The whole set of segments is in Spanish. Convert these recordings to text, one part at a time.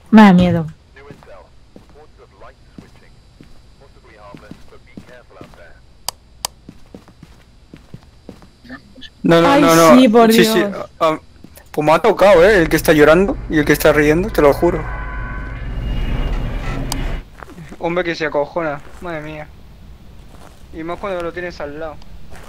Me da miedo. No, no, Ay, no, no. sí, por Sí, sí. Dios. Pues me ha tocado, el que está llorando y el que está riendo, te lo juro. Hombre, que se acojona. Madre mía. Y más cuando lo tienes al lado.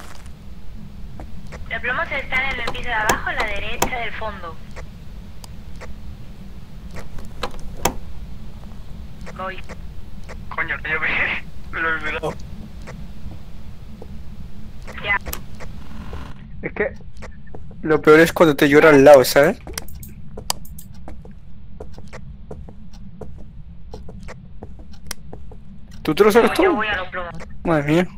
Los plomos están en el piso de abajo, a la derecha del fondo. Voy. Coño, que yo me lo he olvidado. Ya. Es que lo peor es cuando te llora al lado, ¿sabes? ¿Tú te lo sabes Yo todo? voy a los plomos. Madre mía.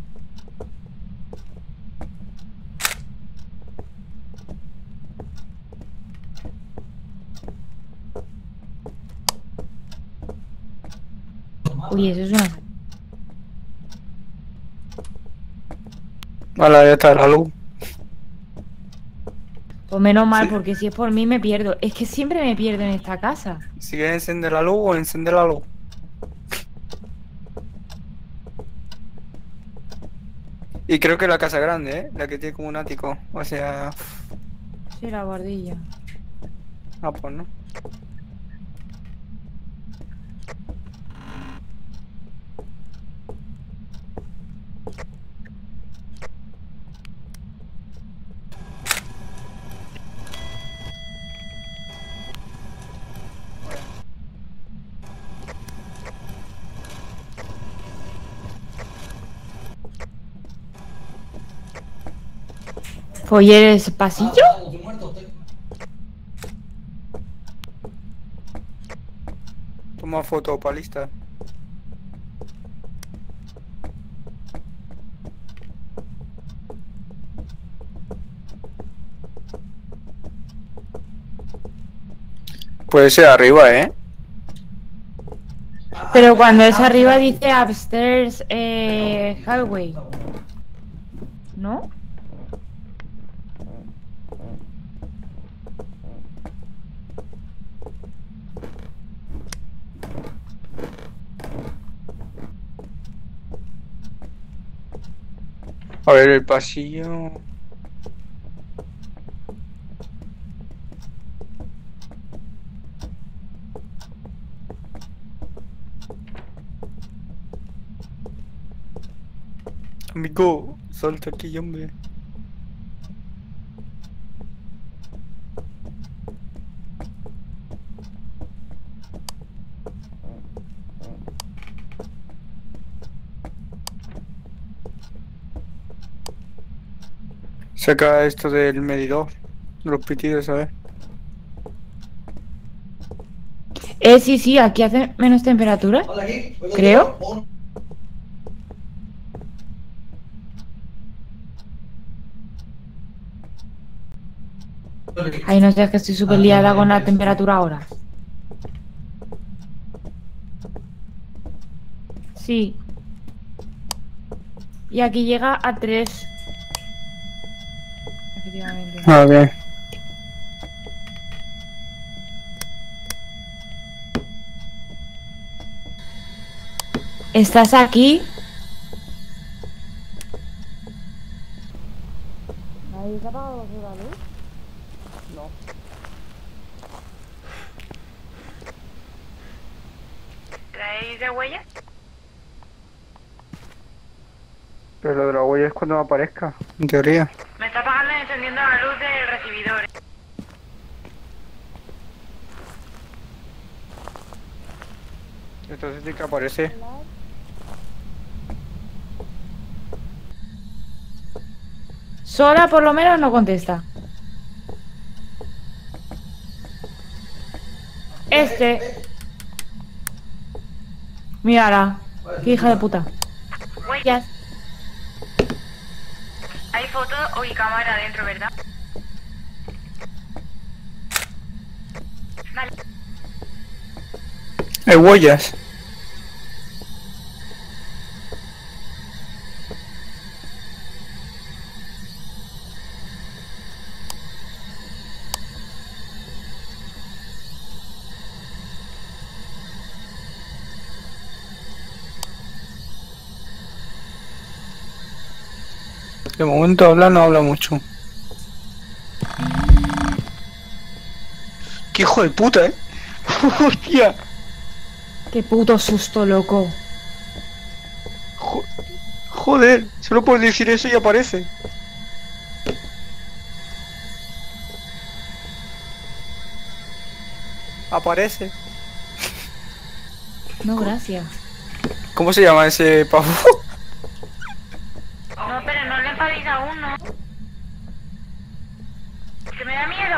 Uy, eso es una... Vale, ya está la luz. Pues menos mal, Sí. porque si es por mí me pierdo. Es que siempre me pierdo en esta casa. Si quieres encender la luz o encender la luz. Y creo que la casa grande, ¿eh? La que tiene como un ático. O sea... Sí, la guardilla. Ah, pues no. ¿Folleres pasillo? Toma foto para lista. Puede ser arriba, ¿eh? Pero cuando es arriba dice upstairs hallway. ¿No? A ver, el pasillo... Amigo, salta aquí, hombre. Saca esto del medidor. Los pitidos, ¿sabes? Sí, sí, aquí hace menos temperatura. Creo. Ay, no sé, es que estoy súper liada con la temperatura ahora. Sí. Y aquí llega a 3. Efectivamente. Ah, bien. ¿Estás aquí? ¿Habéis apagado la luz? No. ¿Traéis de huella? Pero lo de la huella es cuando aparezca, en teoría. Me está apagando y encendiendo la luz del recibidor. Entonces sí que aparece. Sola por lo menos no contesta. Mírala. Qué hija de puta. Huellas. Hay foto y cámara dentro, ¿verdad? Vale. Hay huellas. De momento habla, no habla mucho. ¡Qué hijo de puta, eh! ¡Hostia! Qué puto susto, loco. Joder, solo puedes decir eso y aparece. Aparece. No, gracias. ¿Cómo se llama ese pavo? No, pero no le enfadéis aún, ¿no? Que me da miedo.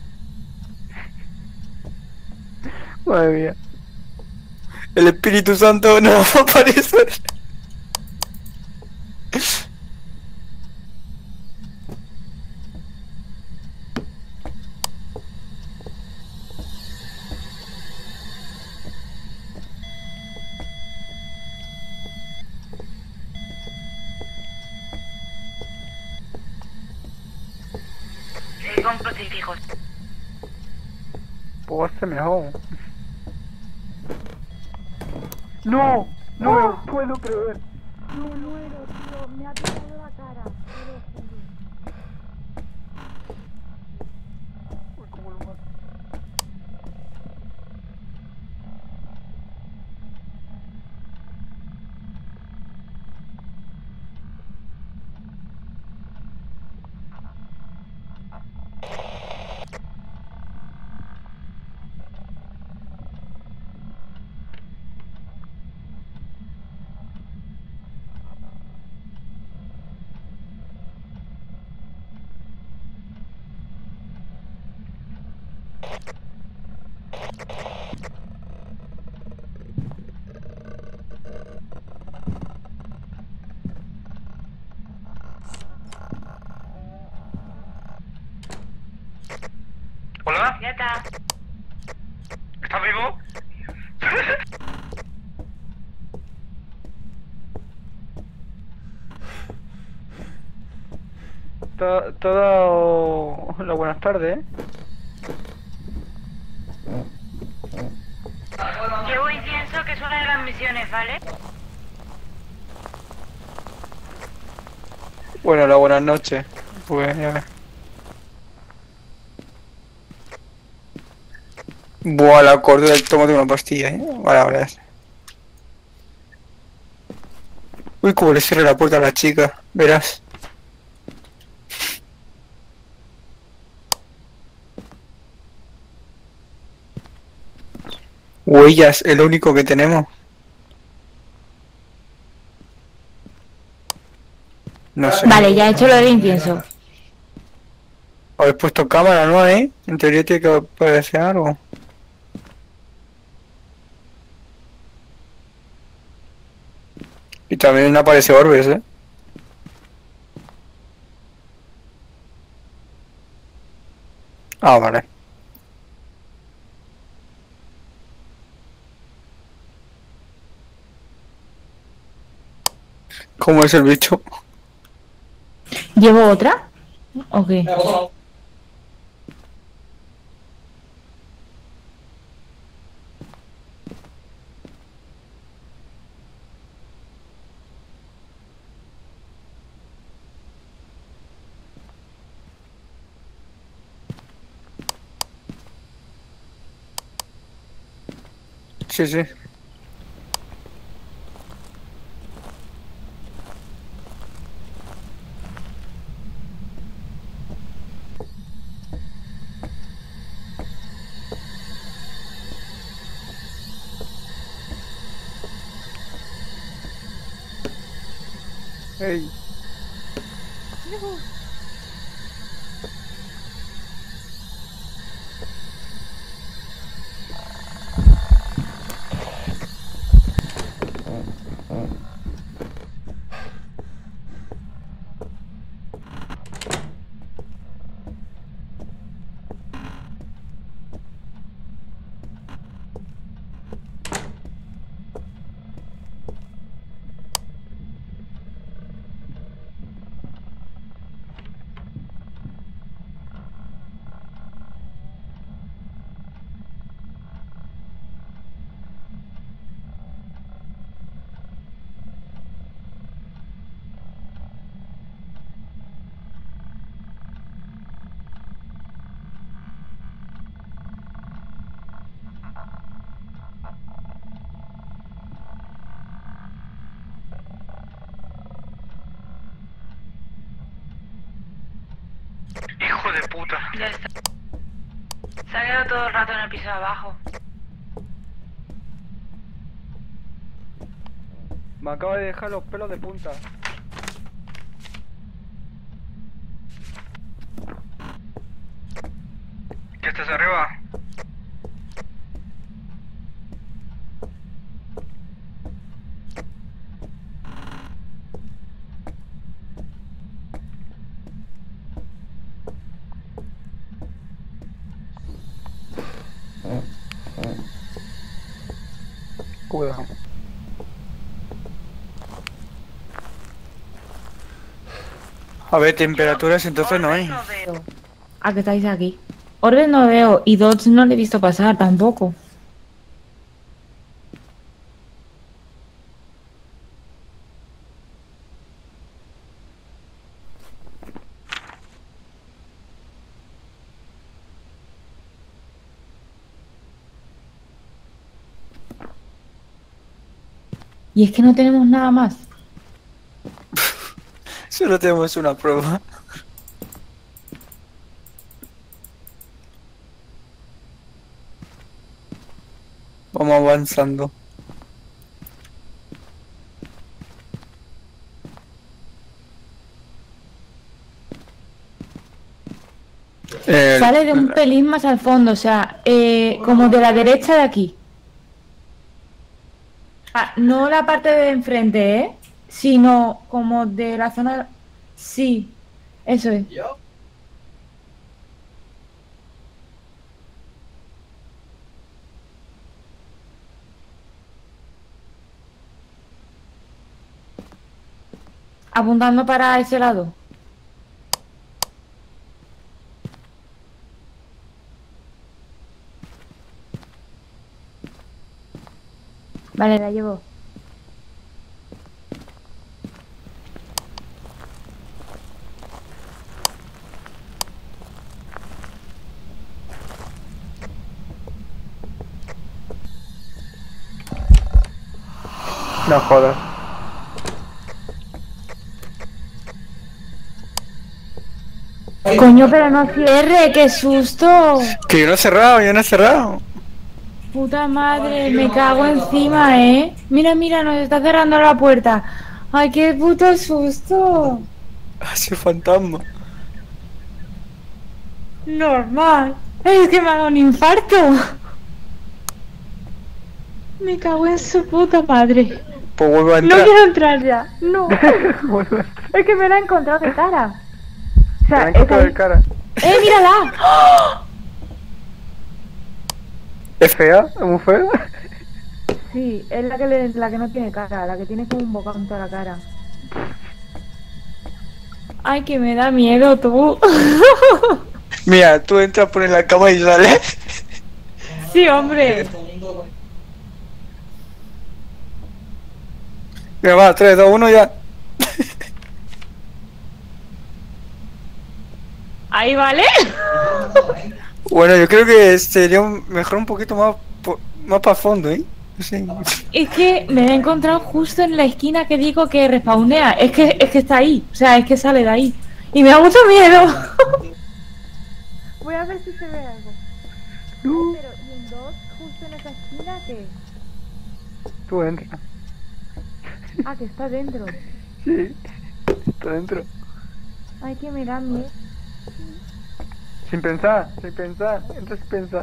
Madre mía. El Espíritu Santo no va a aparecer. Con crucifijos. Puedo hacer mejor. No, no me lo puedo creer. Me muero, tío. Me ha pegado la cara. Uy, cómo lo mato. ¿Hola? Ya está. ¿Estás vivo? Te ha dado las buenas tardes, ¿eh? Llevo incienso, que es una de las misiones, ¿vale? Bueno, las buenas noches. Pues ya ves. Buah, la cordura del tomo de una pastilla, ¿eh? Vale, ahora es. Uy, como le cierre la puerta a la chica, verás. Huellas, el único que tenemos. No sé. Vale, ya he hecho lo del incienso. Habéis puesto cámara, ¿no? En teoría tiene que aparecer algo. Y también aparece Orbes, ¿eh? Ah, vale. ¿Cómo es el bicho? ¿Llevo otra? ¿O qué? Sí, sí. Ey. de puta. Ya está. Se ha quedado todo el rato en el piso de abajo. Me acaba de dejar los pelos de punta. ¿Qué estás arriba? Cuidado. A ver, temperaturas entonces no hay. No veo. ¿A qué estáis aquí? Orbes no veo y Dodge no le he visto pasar tampoco. Y es que no tenemos nada más. Solo tenemos una prueba. Vamos avanzando. Sale de un pelín más al fondo, o sea, como de la derecha de aquí. Ah, no la parte de enfrente, sino como de la zona... Sí, eso es. Apuntando para ese lado. Vale, la llevo. No jodas. Coño, pero no cierre, qué susto. Que yo no he cerrado, yo no he cerrado. Puta madre, me cago encima, ¿eh? Mira, mira, nos está cerrando la puerta. Ay, qué puto susto. Ese fantasma. Normal. Es que me ha dado un infarto. Me cago en su puta madre. Pues vuelvo a No entrar. quiero entrar ya. No. Vuelvo a entrar. Es que me la he encontrado de cara. O Me sea, han encontrado es de cara. mírala. ¡Oh! ¿Es fea? ¿Es muy fea? Sí, es la que no tiene cara, la que tiene como un bocado en toda la cara. Ay, que me da miedo, tú. Mira, tú entras, pones la cama y sales. Sí, hombre. Mira, va, 3, 2, 1 ya. Ahí vale. Bueno, yo creo que sería mejor un poquito más, más para fondo, ¿eh? Sí. Es que me la he encontrado justo en la esquina que digo que respawnea. Es que está ahí. O sea, es que sale de ahí. Y me da mucho miedo. Voy a ver si se ve algo. Pero, ¿y en 2 justo en esa esquina qué? Tú entras. Ah, que está dentro. Sí, está dentro. Ay, que me da miedo. Sin pensar, entras sin pensar.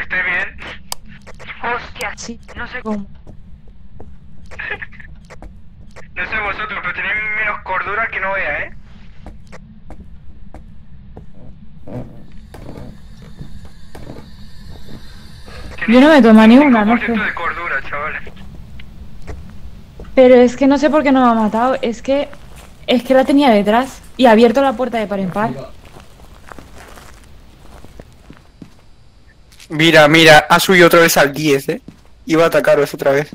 ¿Estoy bien? Hostia, Sí. no sé cómo. No sé vosotros, pero tenéis menos cordura que no vea, ¿eh? Yo no me tomo ni una, no 5% sé. de cordura, chavales. Pero es que no sé por qué no me ha matado. Es que la tenía detrás y ha abierto la puerta de par en par. Mira, ha subido otra vez al 10, ¿eh? Iba a atacaros otra vez.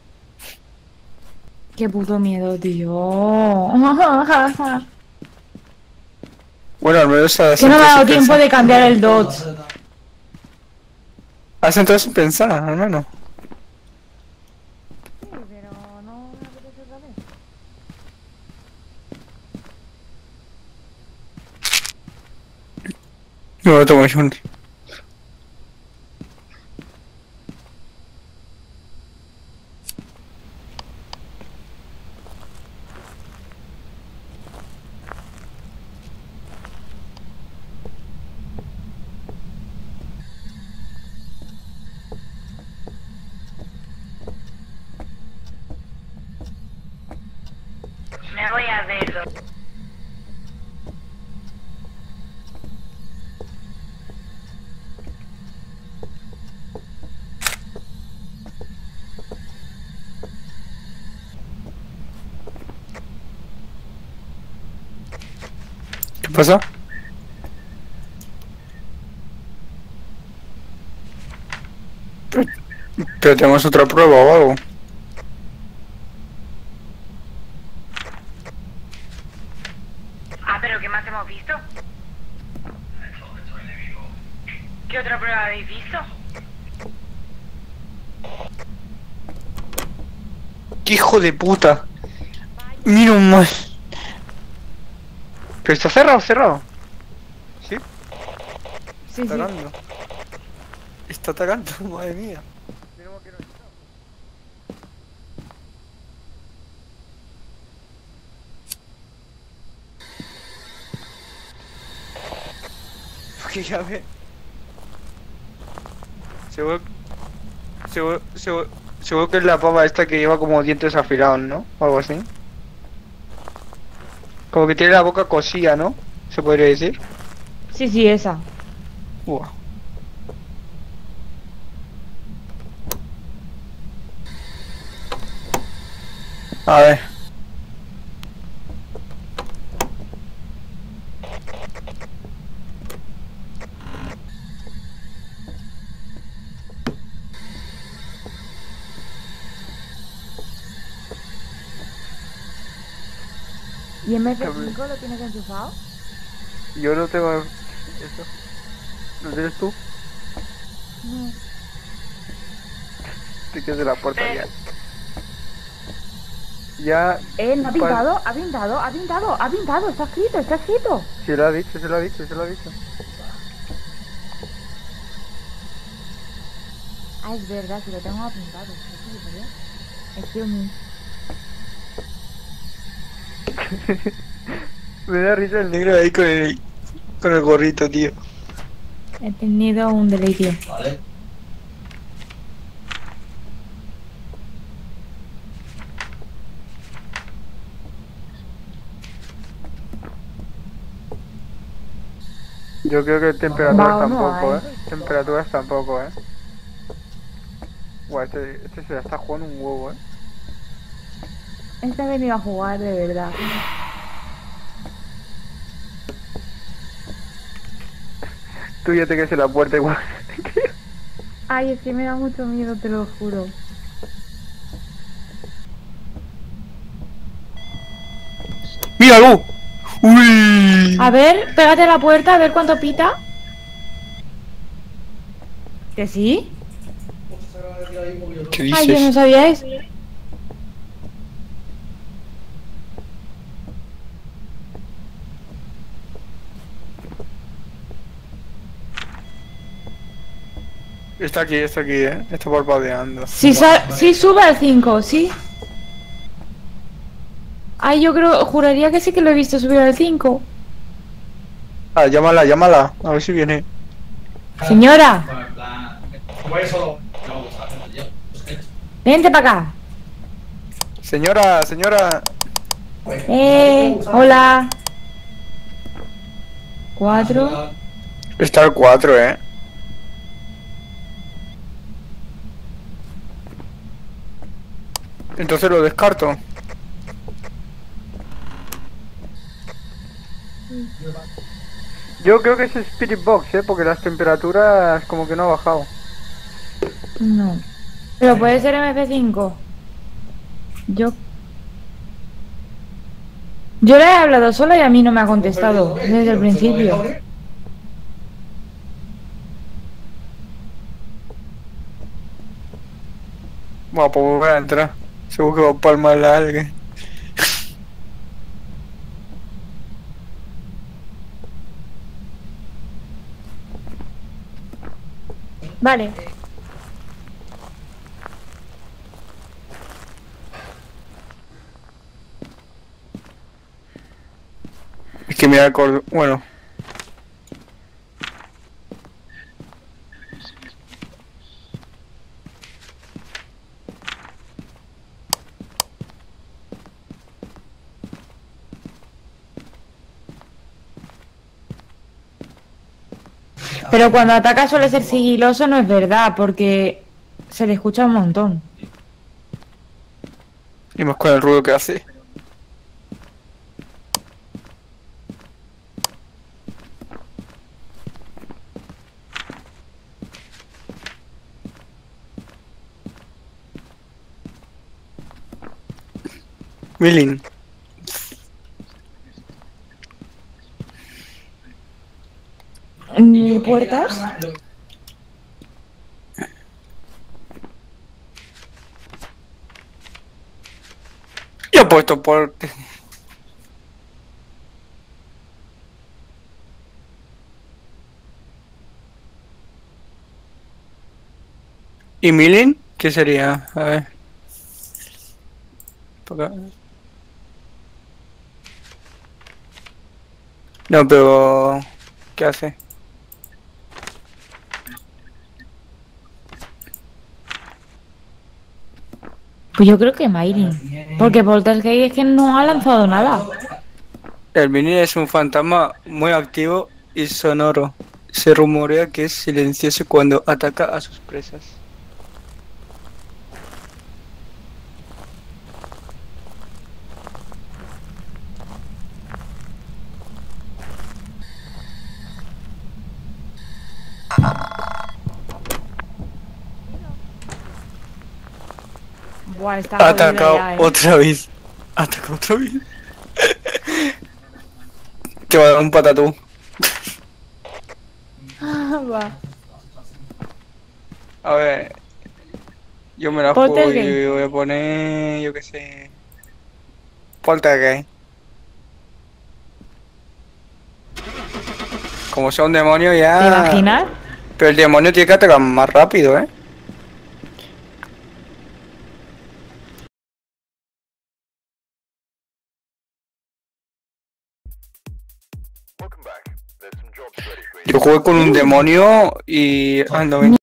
Qué puto miedo, tío. Bueno, al menos Que no me ha dado tiempo de cambiar el dodge. Has entrado sin pensar, al menos. Sí, pero no me apetece otra vez. No lo tomo yo. Me voy a verlo. ¿Qué pasa? Pero tenemos otra prueba o algo. Ah, pero ¿qué más hemos visto? ¿Qué otra prueba habéis visto? ¡Qué hijo de puta! Mira un mal. Pero está cerrado. ¿Sí? Sí, Está sí. atacando. Está atacando, madre mía. Porque ya ve. Seguro que es la pava esta que lleva como dientes afilados, ¿no? O algo así. Como que tiene la boca cosida, ¿no? Se podría decir. Sí, sí, esa. Buah. A ver. ¿Y MP5 lo tienes enchufado? Yo no tengo eso. ¿Lo tienes tú? No. Te quedas de la puerta ya. Ya. No ha pintado, ha pintado, está escrito. Se lo ha dicho. Ah, es verdad, si lo tengo apuntado. Sí, ¿verdad? Excuse me. Me da risa el negro ahí con el gorrito, tío. He tenido un delirio. Vale. Yo creo que temperaturas Va, no tampoco, hay. Temperaturas tampoco, Buah, este se la está jugando un huevo, Esta venido a jugar de verdad. Tú ya te quedas en la puerta igual. Ay, es que me da mucho miedo, te lo juro. ¡Míralo! ¡Uy! A ver, pégate a la puerta, a ver cuánto pita. ¿Que sí? ¿Qué Ay, yo no dices? sabía eso. Está aquí, Está parpadeando. Sí, sí sube al 5, sí. Ay, yo juraría que sí que lo he visto subir al 5. Ah, llámala. A ver si viene. Señora. Bueno, en plan, Vente para acá. Señora, señora. Hola. 4. Está el 4, Entonces lo descarto. Yo creo que es Spirit Box, porque las temperaturas como que no ha bajado. No. Pero puede ser MP5. Yo le he hablado sola y a mí no me ha contestado desde el principio. Bueno, pues voy a entrar. Seguro que va a palmar a alguien. Vale. Es que me acuerdo. Bueno. Pero cuando ataca suele ser sigiloso, no es verdad, porque se le escucha un montón. Y más con el ruido que hace. Milling. ¿Puertas? Yo he puesto por... ¿Y Milling? ¿Qué sería? A ver. Por acá. No, pero... ¿Qué hace? Pues yo creo que Mayrin. Porque Poltergeist es que no ha lanzado nada. El Milling es un fantasma muy activo y sonoro. Se rumorea que es silencioso cuando ataca a sus presas. Buah, está Ha jodida atacado ya, otra vez. Ha atacado otra vez. Te va a dar un patatú. Va. A ver. Yo me la juego Poltergeist. y voy a poner... Yo qué sé... Poltergeist. Como sea un demonio ¿Te ya... imaginas? Pero el demonio tiene que atacar más rápido, Yo jugué con un demonio y ando